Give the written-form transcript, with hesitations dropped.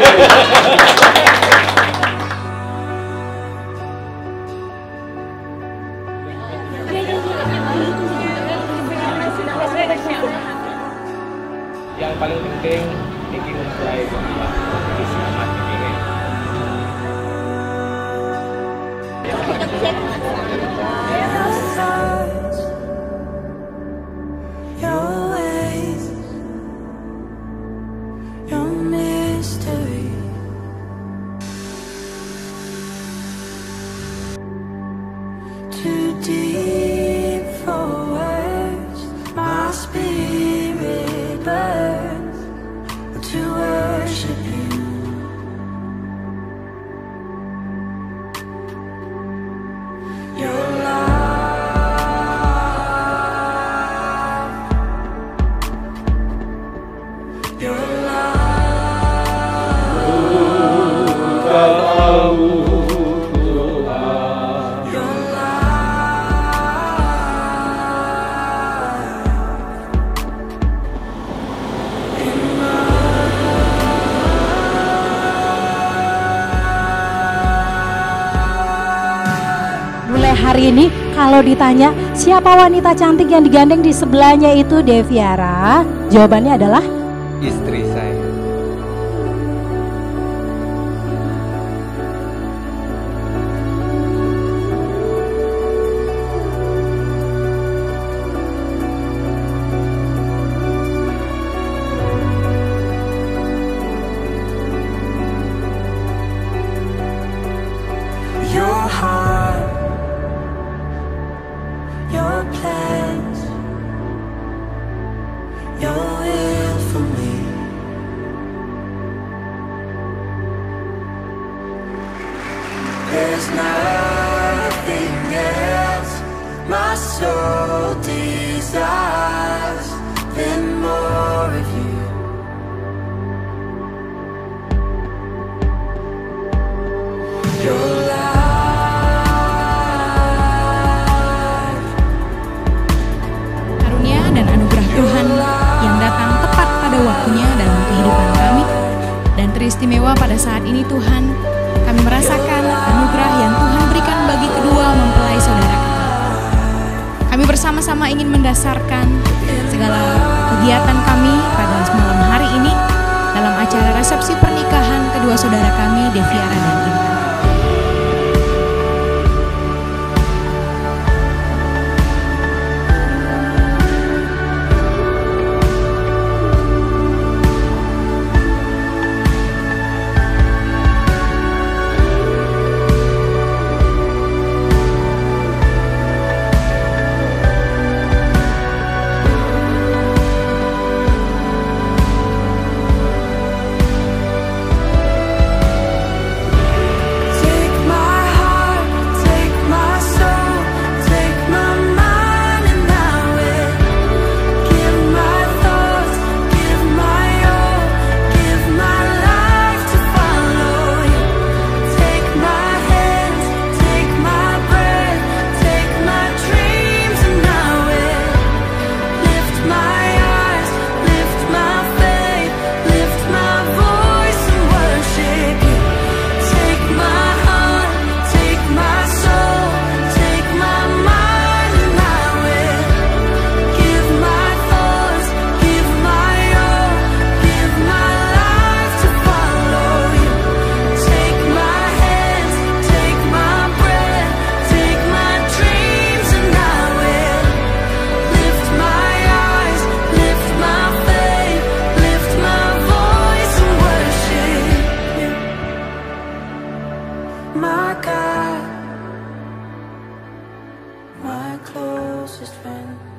Yang paling penting bikin mulai jadi selamat ini. Too deep for words, my spirit burns to worship you. Your love, your Mulai hari ini kalau ditanya siapa wanita cantik yang digandeng di sebelahnya itu Deviara, jawabannya adalah Istri saya. your heart, your plans, your will for me. There's nothing else my soul desires than more of you. Your Karunia dan anugerah Tuhan yang datang tepat pada waktunya dalam kehidupan kami. Dan teristimewa pada saat ini Tuhan, kami merasakan anugerah yang Tuhan berikan bagi kedua mempelai saudara kami. Kami bersama-sama ingin mendasarkan segala kegiatan kami pada malam hari ini dalam acara resepsi pernikahan kedua saudara kami, Deviara dan Intan. my God, my closest friend.